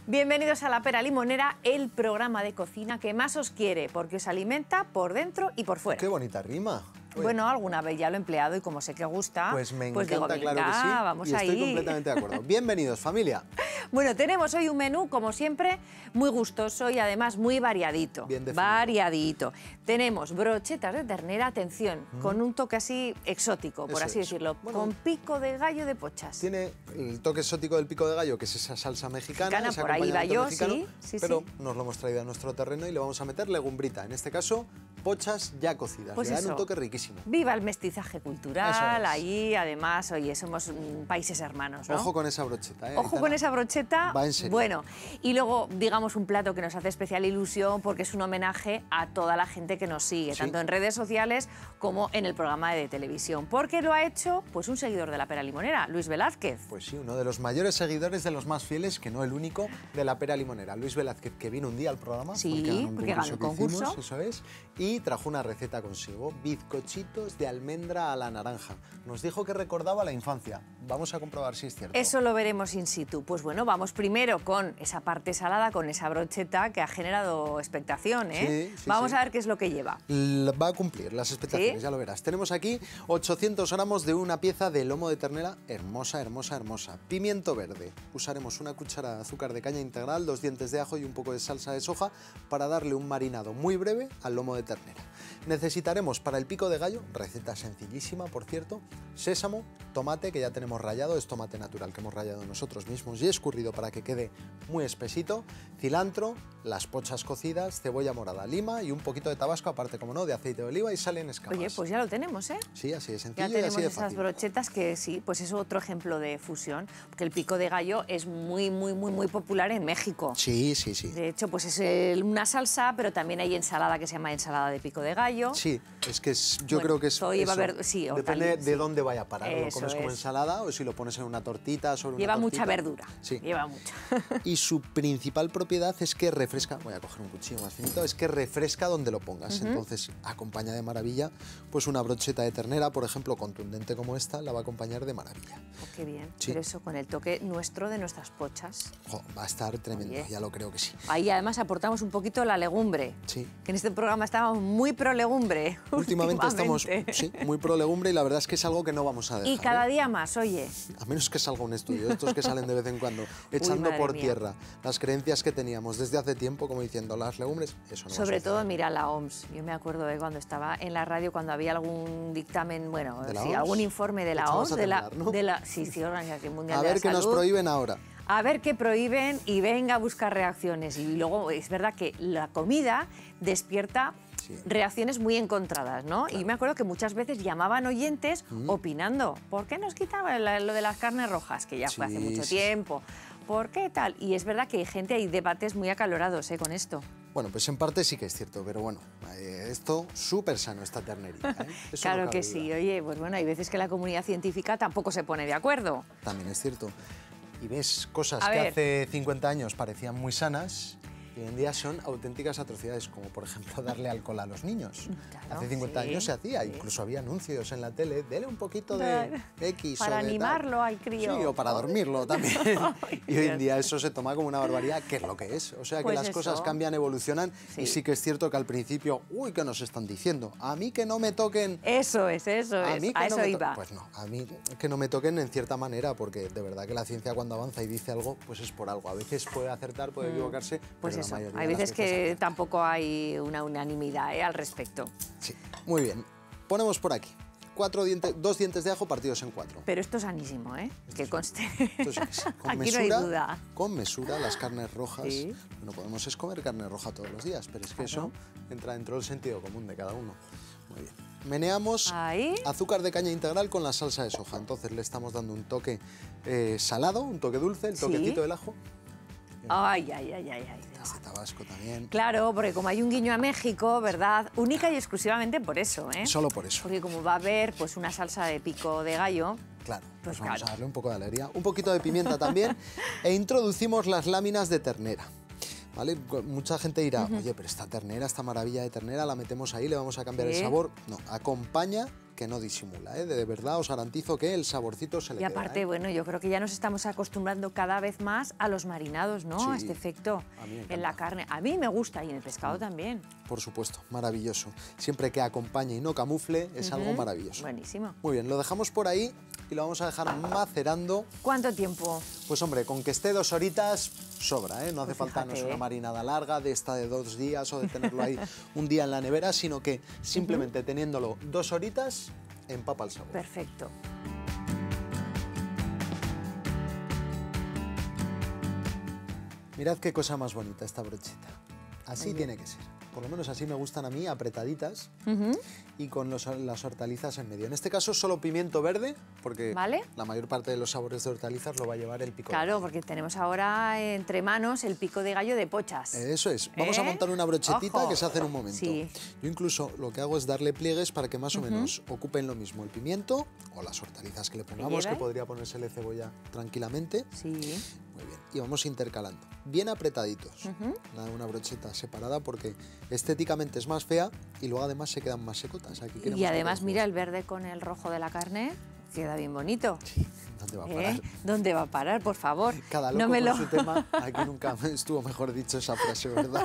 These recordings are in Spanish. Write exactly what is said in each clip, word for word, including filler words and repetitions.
Bienvenidos a La Pera Limonera, el programa de cocina que más os quiere, porque os alimenta por dentro y por fuera. ¡Qué bonita rima! Oye. Bueno, alguna vez ya lo he empleado y como sé que gusta, pues me encanta, pues digo, claro venga, que sí, vamos y estoy ahí. completamente de acuerdo. Bienvenidos, familia. Bueno, tenemos hoy un menú, como siempre, muy gustoso y además muy variadito. Bien definido. Variadito. Tenemos brochetas de ternera, atención, mm. con un toque así exótico, por Eso así es. decirlo, Bueno, con pico de gallo de pochas. Tiene el toque exótico del pico de gallo, que es esa salsa mexicana, Mexicana, ese por ahí va yo, mexicano, sí, sí, pero sí. nos lo hemos traído a nuestro terreno y le vamos a meter legumbrita, en este caso, pochas ya cocidas, Pues le dan eso. un toque riquísimo. Viva el mestizaje cultural, es. ahí además, oye, somos mm, países hermanos, ¿no? Ojo con esa brocheta, ¿eh? Ojo con esa brocheta. Va en serio. Bueno, y luego, digamos, un plato que nos hace especial ilusión porque es un homenaje a toda la gente que nos sigue, Sí. tanto en redes sociales como en el programa de televisión. Porque lo ha hecho, pues, un seguidor de La Pera Limonera, Luis Velázquez. Pues sí, uno de los mayores seguidores, de los más fieles, que no el único, de La Pera Limonera. Luis Velázquez, que vino un día al programa, Sí, porque ganó un porque ganó el concurso que concurso. hicimos, eso es, y trajo una receta consigo, bizcochitos de almendra a la naranja. Nos dijo que recordaba la infancia. Vamos a comprobar si es cierto. Eso lo veremos in situ. Pues bueno, vamos primero con esa parte salada, con esa brocheta que ha generado expectación, ¿eh? Sí, sí, vamos sí. a ver qué es lo que lleva. L- Va a cumplir las expectaciones, ¿Sí? ya lo verás. Tenemos aquí ochocientos gramos de una pieza de lomo de ternera hermosa, hermosa, hermosa. Pimiento verde. Usaremos una cuchara de azúcar de caña integral, dos dientes de ajo y un poco de salsa de soja para darle un marinado muy breve al lomo de ternera. Necesitaremos para el pico de gallo, receta sencillísima, por cierto, sésamo, tomate que ya tenemos rallado, es tomate natural que hemos rallado nosotros mismos y escurrido para que quede muy espesito, cilantro, las pochas cocidas, cebolla morada, lima y un poquito de tabasco, aparte, como no, de aceite de oliva y sal en escamas. Oye, pues ya lo tenemos, ¿eh? Sí, así de sencillo Ya y tenemos así de esas fácil. brochetas que sí, pues es otro ejemplo de fusión, porque el pico de gallo es muy, muy, muy, muy popular en México. Sí, sí, sí. De hecho, pues es el- una salsa, pero también hay ensalada que se llama ensalada de pico de gallo. Sí, es que es, yo Bueno, creo que es todo lleva eso. ver- sí, Depende hortalizas, de sí. dónde vaya a parar. Lo Eso comes como es. ensalada o si lo pones en una tortita sobre Lleva una mucha tortita. verdura. Sí. Lleva mucha. Y su principal propiedad es que refresca, voy a coger un cuchillo más finito, es que refresca donde lo pongas. Uh-huh. Entonces acompaña de maravilla, pues una brocheta de ternera, por ejemplo, contundente como esta, la va a acompañar de maravilla. Oh, qué bien. Sí. Pero eso con el toque nuestro de nuestras pochas. Jo, va a estar tremendo, Oye. ya lo creo que sí. Ahí además aportamos un poquito la legumbre. Sí. Que en este programa estábamos muy pro legumbre. Últimamente, estamos últimamente. sí, muy pro legumbre y la verdad es que es algo que no vamos a dejar. Y cada ¿eh? día más, oye. A menos que salga un estudio, estos que salen de vez en cuando, echando madre por mía. tierra las creencias que teníamos desde hace tiempo, como diciendo, las legumbres, eso no Sobre va a todo, suceder. mira, la O M S. Yo me acuerdo de cuando estaba en la radio, cuando había algún dictamen, bueno, ¿De la sí, O M S? algún informe de la Echabas O M S, a de la, temblar, ¿no? de la, sí, sí, Organización Mundial A de la ver qué nos Salud. prohíben ahora. A ver qué prohíben y venga a buscar reacciones. Y luego es verdad que la comida despierta Sí. reacciones muy encontradas, ¿no? Claro. Y me acuerdo que muchas veces llamaban oyentes Mm. opinando. ¿Por qué nos quitaban la- lo de las carnes rojas? Que ya fue hace Sí, mucho sí, tiempo. ¿Por qué tal? Y es verdad que hay gente, hay debates muy acalorados ¿eh? con esto. Bueno, pues en parte sí que es cierto, pero bueno, eh, esto súper sano, esta ternerita. ¿eh? Eso Claro no que cabe sí. duda. Oye, pues bueno, hay veces que la comunidad científica tampoco se pone de acuerdo. También es cierto. Y ves cosas A que ver. hace cincuenta años parecían muy sanas y hoy en día son auténticas atrocidades, como por ejemplo darle alcohol a los niños. Claro, hace cincuenta sí, años se hacía, sí. incluso había anuncios en la tele, dele un poquito de Claro. X Para o de tal. animarlo al crío. Sí, o para dormirlo también. Ay, Y hoy en Dios. día eso se toma como una barbaridad, que es lo que es. O sea que Pues las cosas eso. cambian, evolucionan Sí. y sí que es cierto que al principio, uy, ¿qué nos están diciendo? A mí que no me toquen... Eso es, eso A es. mí que A no eso me to- iba. Pues no, a mí que no me toquen en cierta manera, porque de verdad que la ciencia cuando avanza y dice algo, pues es por algo. A veces puede acertar, puede equivocarse, Pues pero eso, la mayoría hay de las veces que acierta. tampoco hay una unanimidad ¿eh? al respecto. Sí, muy bien. Ponemos por aquí cuatro dientes, dos dientes de ajo partidos en cuatro. Pero esto es sanísimo, ¿eh? Que conste. Esto sí que sí. Con Aquí mesura, no hay duda. con mesura, las carnes rojas. Sí. No podemos es comer carne roja todos los días, pero es que Claro. eso entra dentro del sentido común de cada uno. Muy bien. Meneamos Ahí. azúcar de caña integral con la salsa de soja. Entonces le estamos dando un toque eh, salado, un toque dulce, el Sí. toquecito del ajo. Ay, ay, ay, ay, ay. Este tabasco también. Claro, porque como hay un guiño a México, ¿verdad? Única y exclusivamente por eso, ¿eh? Solo por eso. Porque como va a haber pues una salsa de pico de gallo, Claro, Pues pues vamos claro. a darle un poco de alegría, un poquito de pimienta también e introducimos las láminas de ternera. ¿Vale? Mucha gente dirá, oye, pero esta ternera, esta maravilla de ternera, la metemos ahí, le vamos a cambiar Sí. el sabor. No, acompaña que no disimula, ¿eh? De verdad os garantizo que el saborcito se le Y queda, aparte, ¿eh? bueno, yo creo que ya nos estamos acostumbrando cada vez más a los marinados, ¿no? Sí, A este efecto a mí me en la encanta. carne. A mí me gusta y en el pescado también. Por supuesto, maravilloso. Siempre que acompañe y no camufle, es Ujú. algo maravilloso. Buenísimo. Muy bien, lo dejamos por ahí y lo vamos a dejar macerando. ¿Cuánto tiempo? Pues hombre, con que esté dos horitas, sobra, ¿eh? No hace Pues falta, no fíjate, es una ¿eh? marinada larga, de esta de dos días o de tenerlo ahí un día en la nevera, sino que simplemente teniéndolo dos horitas, empapa el sabor. Perfecto. Mirad qué cosa más bonita esta brocheta. Así Muy bien. tiene que ser. Por lo menos así me gustan a mí, apretaditas Ujú. y con los- las hortalizas en medio. En este caso solo pimiento verde, porque Vale. la mayor parte de los sabores de hortalizas lo va a llevar el pico. de Claro, gallo. porque tenemos ahora entre manos el pico de gallo de pochas. Eso es. Vamos a ¿Eh? montar una brochetita Ojo. que se hace en un momento. Sí. Yo incluso lo que hago es darle pliegues para que más o menos ocupen lo mismo el pimiento o las hortalizas que le pongamos, que lleve? podría ponérsele cebolla tranquilamente. Sí. Muy bien. Y vamos intercalando. Bien apretaditos. Nada, una brocheta separada porque estéticamente es más fea y luego además se quedan más secotas. Aquí queremos Y que además, queden mira, el verde con el rojo de la carne queda bien bonito. Sí, ¿dónde va a ¿Eh? parar? ¿Dónde va a parar, por favor? Cada loco no me con lo... su tema. Aquí nunca estuvo mejor dicho esa frase, ¿verdad?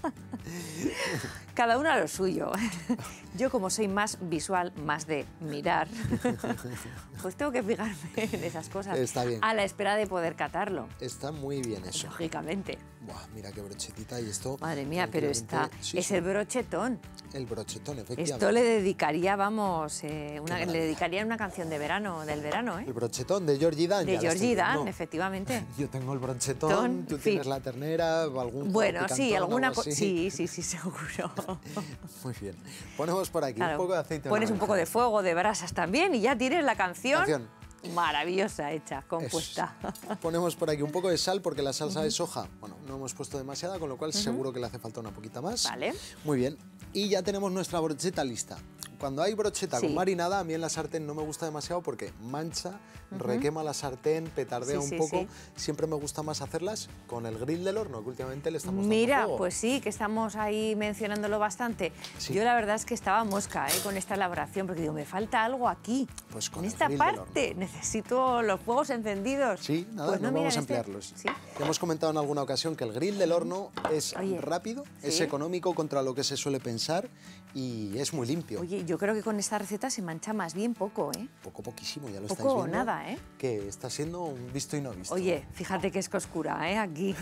Cada uno a lo suyo. Yo, como soy más visual, más de mirar, pues tengo que fijarme en esas cosas. Está bien. A la espera de poder catarlo, Está muy bien eso. lógicamente. Buah, mira qué brochetita y esto... Madre mía, pero está... tranquilamente- sí, es sí, el brochetón. el brochetón, efectivamente. Esto le dedicaría, vamos, eh, una, maravilla. le dedicaría una canción de verano, del verano, ¿eh? El brochetón de Georgie Dan. De ya la estoy Georgie Dan, viendo. efectivamente. Yo tengo el brochetón, Ton, tú sí. tienes la ternera, algún Bueno, picantón, sí, alguna algo cosa. así. Sí, sí, sí, seguro. Muy bien. Ponemos por aquí Claro. un poco de aceite. Pones un poco de fuego, de brasas también y ya tienes la canción, Canción. maravillosa hecha, Eso compuesta. es. Ponemos por aquí un poco de sal porque la salsa de soja, bueno, no hemos puesto demasiada, con lo cual seguro que le hace falta una poquita más. Vale. Muy bien. Y ya tenemos nuestra brocheta lista. Cuando hay brocheta Sí. con marinada, a mí en la sartén no me gusta demasiado porque mancha, requema la sartén, petardea Sí, un sí, poco. sí. Siempre me gusta más hacerlas con el grill del horno, que últimamente le estamos dando Mira, fuego. pues sí, que estamos ahí mencionándolo bastante. Sí. Yo la verdad es que estaba mosca ¿eh? con esta elaboración, porque digo, me falta algo aquí. Pues con en el esta grill del parte necesito los fuegos encendidos. Sí, nada, Pues no, mira, vamos a en este- emplearlos. Sí. Ya hemos comentado en alguna ocasión que el grill del horno es Oye, rápido, es sí. económico contra lo que se suele pensar y es muy limpio. Oye, yo creo que con esta receta se mancha más bien poco, ¿eh? Poco, poquísimo, ya lo Poco estáis o viendo. nada, ¿eh? Que está siendo un visto y no visto. Oye, fíjate que es oscura, ¿eh? Aquí.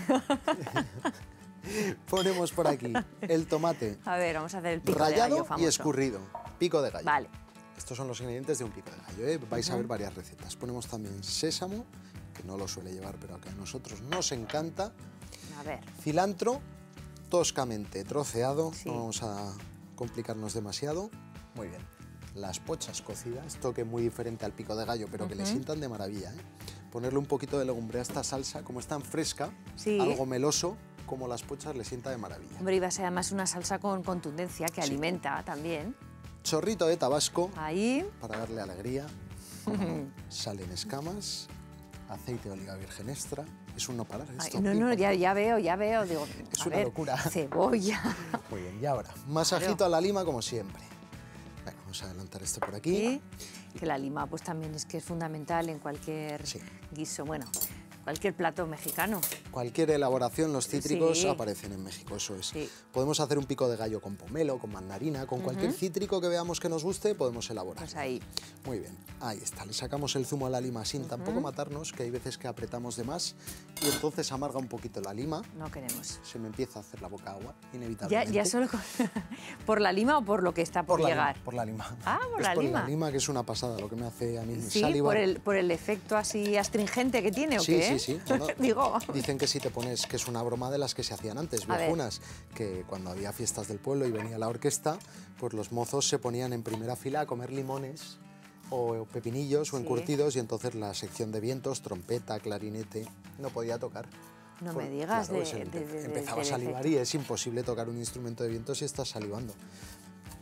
Ponemos por aquí el tomate A ver, vamos a hacer el pico de gallo rallado famoso. y escurrido. Pico de gallo. Vale. Estos son los ingredientes de un pico de gallo, ¿eh? Vais a ver varias recetas. Ponemos también sésamo, que no lo suele llevar, pero que a nosotros nos encanta. A ver. Cilantro, toscamente troceado. Sí. No vamos a complicarnos demasiado. Muy bien. Las pochas cocidas, toque muy diferente al pico de gallo, pero que le sientan de maravilla, ¿eh? Ponerle un poquito de legumbre a esta salsa, como es tan fresca, Sí. algo meloso, como las pochas le sienta de maravilla. Hombre, iba a ser además una salsa con contundencia que alimenta también. Chorrito de tabasco Ahí. para darle alegría. Como no, sal en escamas, aceite de oliva virgen extra. Es un no parar Ay, esto. no, pim, no, pam, ya, pam. ya veo, ya veo. Digo, Es a una ver, locura. Cebolla. Muy bien, y ahora, masajito a la lima como siempre. Venga, vamos a adelantar esto por aquí. Y que la lima pues también es que es fundamental en cualquier Sí. guiso, bueno, cualquier plato mexicano. Cualquier elaboración, los cítricos Sí. aparecen en México, eso es. Sí. Podemos hacer un pico de gallo con pomelo, con mandarina, con cualquier cítrico que veamos que nos guste, podemos elaborar. Pues ahí. Muy bien, ahí está. Le sacamos el zumo a la lima sin tampoco matarnos, que hay veces que apretamos de más y entonces amarga un poquito la lima. No queremos. Se me empieza a hacer la boca agua, Ya, inevitablemente. ya solo con- por la lima o por lo que está por, la llegar. lima, por la lima. Ah, por Es la por lima. la lima, que es una pasada, lo que me hace a mí Sí, salivar. por el, por el efecto así astringente que tiene, ¿o Sí, qué? sí, sí. Bueno, Digo. Dicen que si te pones, que es una broma de las que se hacían antes, A ver. viejunas, que cuando había fiestas del pueblo y venía la orquesta, pues los mozos se ponían en primera fila a comer limones o pepinillos o Sí. encurtidos y entonces la sección de vientos, trompeta, clarinete, no podía tocar. No Por- me digas claro, de, se empe- de- de- empezaba del a salivar efecto. y es imposible tocar un instrumento de viento si estás salivando.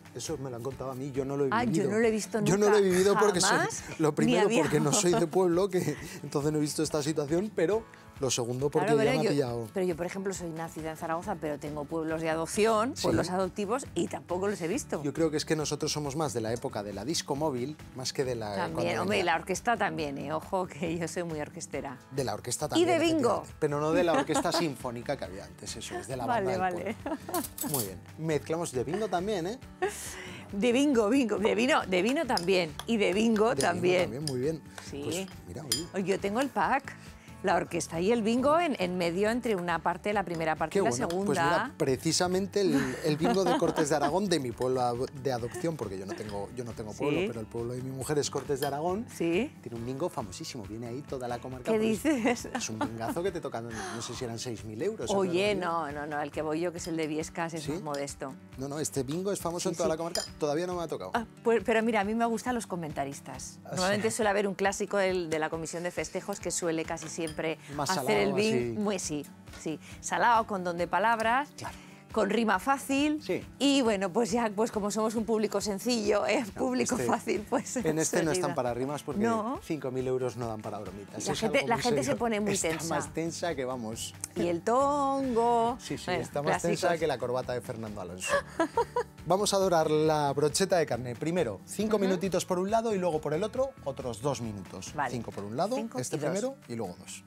Eso me lo han contado a mí, yo no lo he Ah, vivido. yo no lo he visto nunca. Yo no lo he vivido porque soy, jamás, lo primero ni había- porque no soy de pueblo, que entonces no he visto esta situación, pero lo segundo porque Claro, ya pero me ha yo, pillado. pero yo, por ejemplo, soy nacida en Zaragoza, pero tengo pueblos de adopción, Sí. pueblos adoptivos, y tampoco los he visto. Yo creo que es que nosotros somos más de la época de la disco móvil, más que de la... También, cuando hombre, y venía- la orquesta también, ¿eh? Ojo, que yo soy muy orquestera. De la orquesta Y también. de bingo. efectivamente, pero no de la orquesta sinfónica que había antes, eso es de la banda Vale, del vale. pueblo. Muy bien. Mezclamos de bingo también, ¿eh? De bingo, bingo, de vino, de vino también, y de bingo De bingo también. también, muy bien. Sí. Pues mira, oye, Oye, Yo tengo el pack, la orquesta y el bingo en, en medio entre una parte, la primera parte qué y la bueno. segunda. Pues mira, precisamente el, el bingo de Cortes de Aragón, de mi pueblo ado- de adopción, porque yo no tengo, yo no tengo pueblo, Sí. pero el pueblo de mi mujer es Cortes de Aragón, ¿Sí? tiene un bingo famosísimo, viene ahí toda la comarca. ¿Qué por eso. dices? Es un bingazo que te tocan, no sé si eran seis mil euros. Oye, ¿no? no, no, no, el que voy yo, que es el de Viescas, es ¿Sí? más modesto. No, no, este bingo es famoso Sí, en toda sí. la comarca, todavía no me ha tocado. Ah, pues, pero mira, a mí me gustan los comentaristas. Ah, Normalmente sí. suele haber un clásico del- de la comisión de festejos que suele casi siempre Más hacer salado, el bingo. así. Muy sí, sí. Salado, con don de palabras. Claro. Con rima fácil. Sí. Y bueno, pues ya, pues como somos un público sencillo, ¿eh? público este- fácil, pues. En este no enseguida. están para rimas porque No. cinco mil euros no dan para bromitas. La Es gente- algo la muy gente se serio. pone muy Está tensa. más tensa que vamos. Y el tongo. Sí, sí, Bueno, está más tensa clásicos. que la corbata de Fernando Alonso. Vamos a dorar la brocheta de carne. Primero, cinco minutitos por un lado y luego por el otro, otros dos minutos. Vale. Cinco por un lado, Cinco este y dos. primero y luego dos.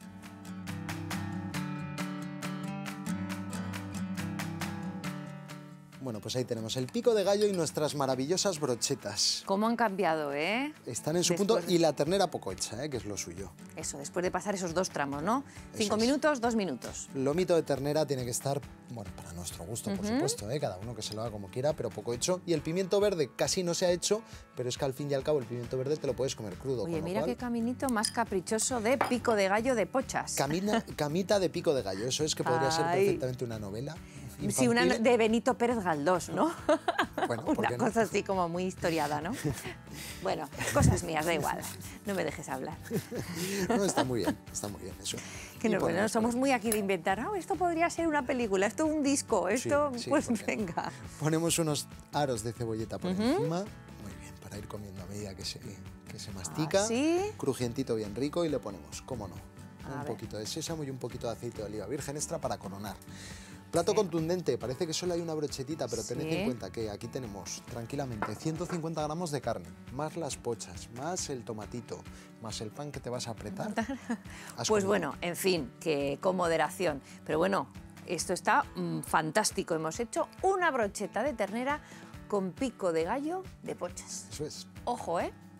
Bueno, pues ahí tenemos el pico de gallo y nuestras maravillosas brochetas. ¿Cómo han cambiado, eh? Están en su Después punto de- y la ternera poco hecha, ¿eh? Que es lo suyo. Eso, después de pasar esos dos tramos, ¿no? Cinco es. minutos, dos minutos. Lomito de ternera tiene que estar, bueno, para nuestro gusto, por supuesto, ¿eh? Cada uno que se lo haga como quiera, pero poco hecho. Y el pimiento verde casi no se ha hecho, pero es que al fin y al cabo el pimiento verde te lo puedes comer crudo. Oye, con lo mira cual, qué caminito más caprichoso de pico de gallo de pochas. camina- camita de pico de gallo, eso es que podría ser Ay. perfectamente una novela. Sí, una infantil. de Benito Pérez Galdós, ¿no? Bueno, ¿por una qué no? cosa así como muy historiada, ¿no? Bueno, cosas mías, da igual. No me dejes hablar. No, está muy bien, está muy bien eso. Que Y no, ponemos bueno, por somos ahí. muy aquí de inventar. "Ah, esto podría ser una película, esto un disco, esto, sí, pues ¿por qué no? venga. Ponemos unos aros de cebolleta por encima, muy bien, para ir comiendo a medida que se, que se mastica. Así. Crujientito bien rico y le ponemos, cómo no, A un ver. poquito de sésamo y un poquito de aceite de oliva virgen extra para coronar. Plato Sí. contundente, parece que solo hay una brochetita, pero tened Sí. en cuenta que aquí tenemos tranquilamente ciento cincuenta gramos de carne, más las pochas, más el tomatito, más el pan que te vas a apretar. Has Pues comido. bueno, en fin, que con moderación. Pero bueno, esto está mm, fantástico. Hemos hecho una brocheta de ternera con pico de gallo de pochas. Eso es. Ojo, ¿eh?